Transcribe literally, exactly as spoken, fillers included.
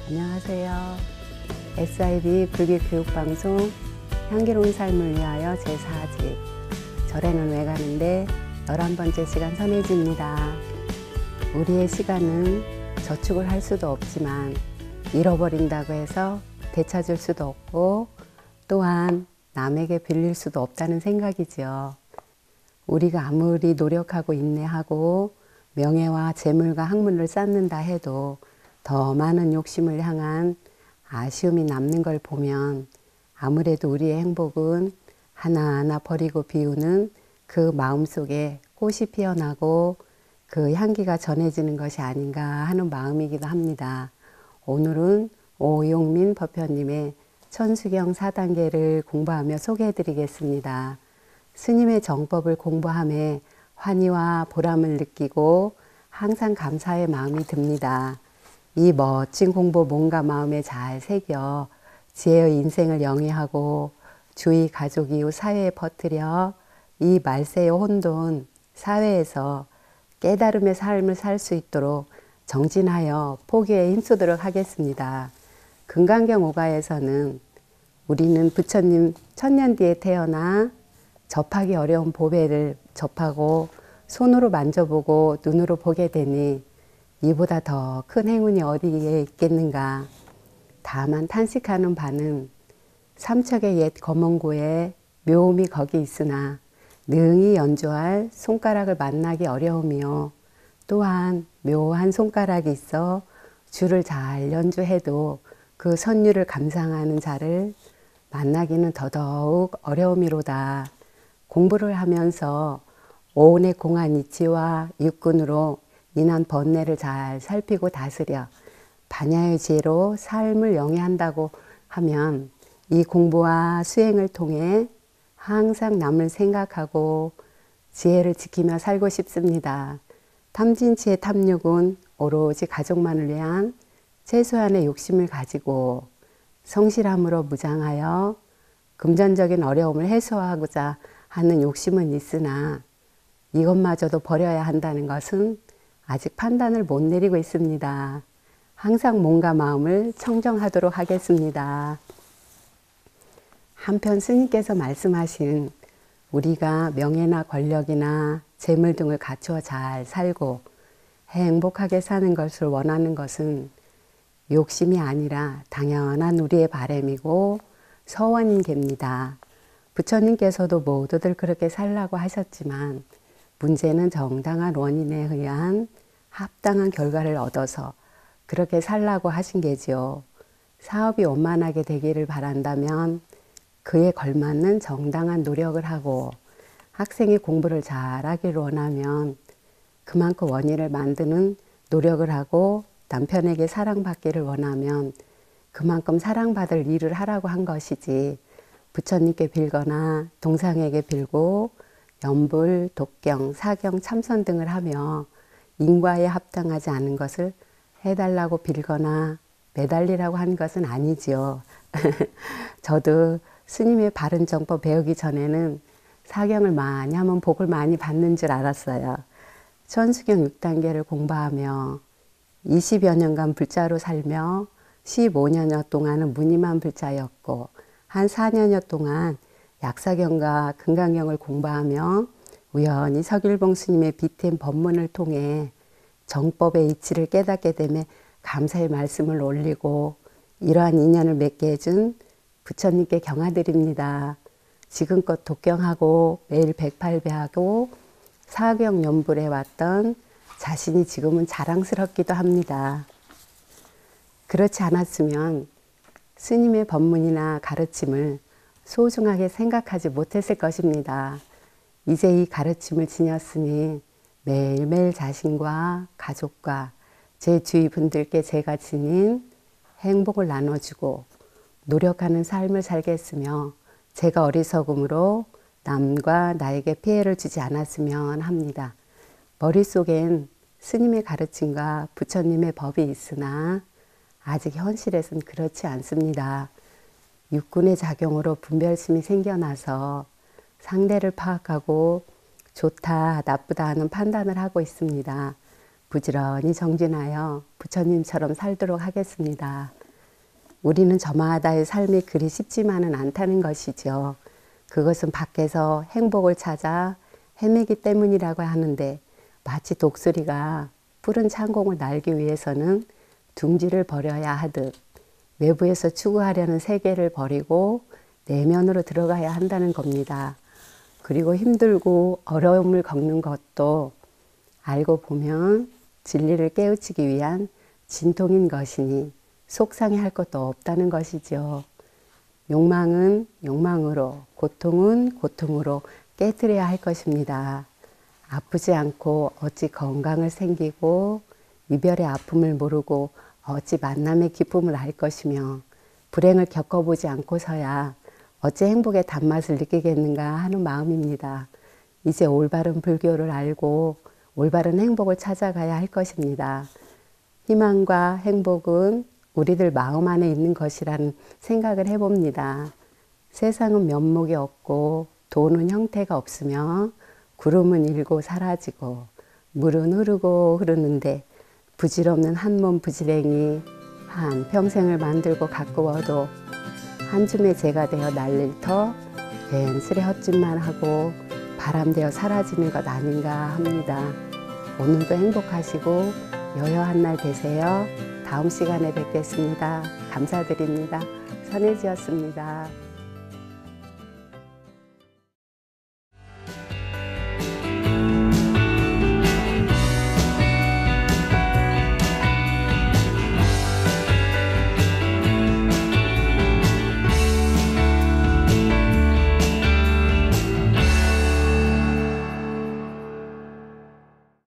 안녕하세요. 에스아이비 불교교육방송 향기로운 삶을 위하여 제사 집 절에는 왜 가는데 열한 번째 시간 선해지입니다. 우리의 시간은 저축을 할 수도 없지만 잃어버린다고 해서 되찾을 수도 없고 또한 남에게 빌릴 수도 없다는 생각이지요. 우리가 아무리 노력하고 인내하고 명예와 재물과 학문을 쌓는다 해도 더 많은 욕심을 향한 아쉬움이 남는 걸 보면 아무래도 우리의 행복은 하나하나 버리고 비우는 그 마음속에 꽃이 피어나고 그 향기가 전해지는 것이 아닌가 하는 마음이기도 합니다. 오늘은 오용민 법편님의 천수경 사 단계를 공부하며 소개해 드리겠습니다. 스님의 정법을 공부함에 환희와 보람을 느끼고 항상 감사의 마음이 듭니다. 이 멋진 공부 몸과 마음에 잘 새겨 지혜의 인생을 영위하고 주위 가족 이웃 사회에 퍼뜨려 이 말세의 혼돈 사회에서 깨달음의 삶을 살 수 있도록 정진하여 포기에 힘쓰도록 하겠습니다. 금강경 오가에서는 우리는 부처님 천년 뒤에 태어나 접하기 어려운 보배를 접하고 손으로 만져보고 눈으로 보게 되니 이보다 더 큰 행운이 어디에 있겠는가. 다만 탄식하는 바는 삼척의 옛 검은고에 묘음이 거기 있으나 능히 연주할 손가락을 만나기 어려우며 또한 묘한 손가락이 있어 줄을 잘 연주해도 그 선율을 감상하는 자를 만나기는 더더욱 어려움이로다. 공부를 하면서 오온의 공한 이치와 육군으로 인한 번뇌를 잘 살피고 다스려 반야의 지혜로 삶을 영위한다고 하면 이 공부와 수행을 통해 항상 남을 생각하고 지혜를 지키며 살고 싶습니다. 탐진치의 탐욕은 오로지 가족만을 위한 최소한의 욕심을 가지고 성실함으로 무장하여 금전적인 어려움을 해소하고자 하는 욕심은 있으나 이것마저도 버려야 한다는 것은 아직 판단을 못 내리고 있습니다. 항상 몸과 마음을 청정하도록 하겠습니다. 한편 스님께서 말씀하신 우리가 명예나 권력이나 재물 등을 갖추어 잘 살고 행복하게 사는 것을 원하는 것은 욕심이 아니라 당연한 우리의 바람이고 서원인 겁니다. 부처님께서도 모두들 그렇게 살라고 하셨지만 문제는 정당한 원인에 의한 합당한 결과를 얻어서 그렇게 살라고 하신 게지요. 사업이 원만하게 되기를 바란다면 그에 걸맞는 정당한 노력을 하고 학생이 공부를 잘하기를 원하면 그만큼 원인을 만드는 노력을 하고 남편에게 사랑받기를 원하면 그만큼 사랑받을 일을 하라고 한 것이지 부처님께 빌거나 동상에게 빌고 연불, 독경, 사경, 참선 등을 하며 인과에 합당하지 않은 것을 해달라고 빌거나 매달리라고 한 것은 아니지요. 저도 스님의 바른 정법 배우기 전에는 사경을 많이 하면 복을 많이 받는 줄 알았어요. 천수경 육 단계를 공부하며 이십여 년간 불자로 살며 십오 년여 동안은 무늬만 불자였고 한 사 년여 동안 약사경과 금강경을 공부하며 우연히 서길봉 스님의 비템 법문을 통해 정법의 이치를 깨닫게 되며 감사의 말씀을 올리고 이러한 인연을 맺게 해준 부처님께 경화드립니다. 지금껏 독경하고 매일 백팔배하고 사경 연불해 왔던 자신이 지금은 자랑스럽기도 합니다. 그렇지 않았으면 스님의 법문이나 가르침을 소중하게 생각하지 못했을 것입니다. 이제 이 가르침을 지녔으니 매일매일 자신과 가족과 제 주위 분들께 제가 지닌 행복을 나눠주고 노력하는 삶을 살겠으며 제가 어리석음으로 남과 나에게 피해를 주지 않았으면 합니다. 머릿속엔 스님의 가르침과 부처님의 법이 있으나 아직 현실에서는 그렇지 않습니다. 육군의 작용으로 분별심이 생겨나서 상대를 파악하고 좋다 나쁘다 하는 판단을 하고 있습니다. 부지런히 정진하여 부처님처럼 살도록 하겠습니다. 우리는 저마다의 삶이 그리 쉽지만은 않다는 것이죠. 그것은 밖에서 행복을 찾아 헤매기 때문이라고 하는데, 마치 독수리가 푸른 창공을 날기 위해서는 둥지를 버려야 하듯 외부에서 추구하려는 세계를 버리고 내면으로 들어가야 한다는 겁니다. 그리고 힘들고 어려움을 겪는 것도 알고 보면 진리를 깨우치기 위한 진통인 것이니 속상해할 것도 없다는 것이죠. 욕망은 욕망으로, 고통은 고통으로 깨뜨려야 할 것입니다. 아프지 않고 어찌 건강을 생기고, 이별의 아픔을 모르고 어찌 만남의 기쁨을 알 것이며, 불행을 겪어보지 않고서야 어찌 행복의 단맛을 느끼겠는가 하는 마음입니다. 이제 올바른 불교를 알고 올바른 행복을 찾아가야 할 것입니다. 희망과 행복은 우리들 마음 안에 있는 것이라는 생각을 해봅니다. 세상은 면목이 없고 돈은 형태가 없으며 구름은 일고 사라지고 물은 흐르고 흐르는데, 부질없는 한 몸 부지랭이 한 평생을 만들고 가꾸어도 한 줌의 재가 되어 날릴 터 괜스레 헛짓만 하고 바람되어 사라지는 것 아닌가 합니다. 오늘도 행복하시고 여여한 날 되세요. 다음 시간에 뵙겠습니다. 감사드립니다. 선혜지였습니다.